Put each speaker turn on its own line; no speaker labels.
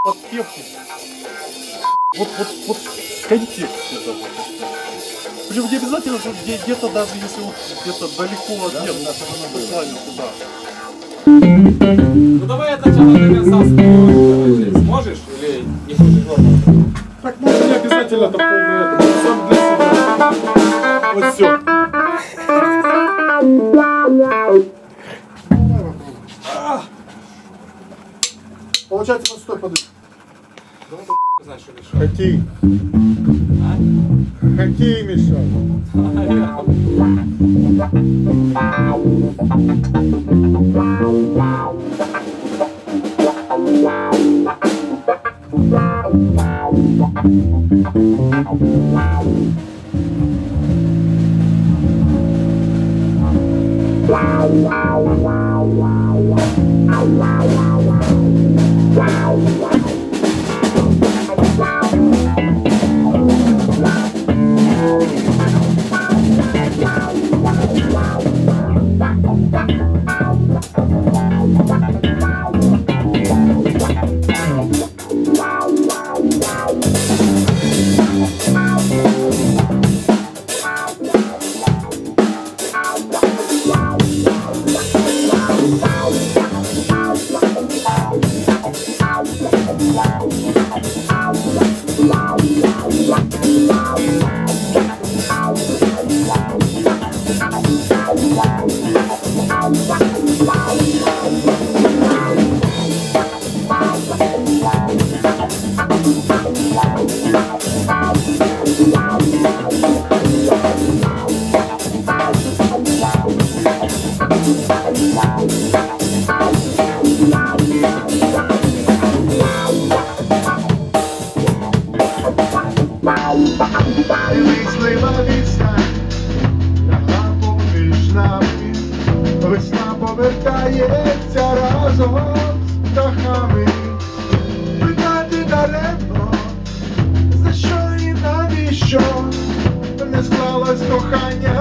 подпевку. Вот контекст это вот. Причем не обязательно, что где-то даже если вот где-то далеко от места, послание туда.
Ну давай от начала до конца спой. Сможешь или не хочешь?
Так, ну не обязательно это полное, сам для себя. Вот все.
Получается, вот стой, подожди.
Знаешь, что решать.
Хоккей. Хоккей мешал. Вислива відстань, лягла поміж нами, весна повертається разом з птахами. Питати даремно, за що і навіщо не склалось кохання.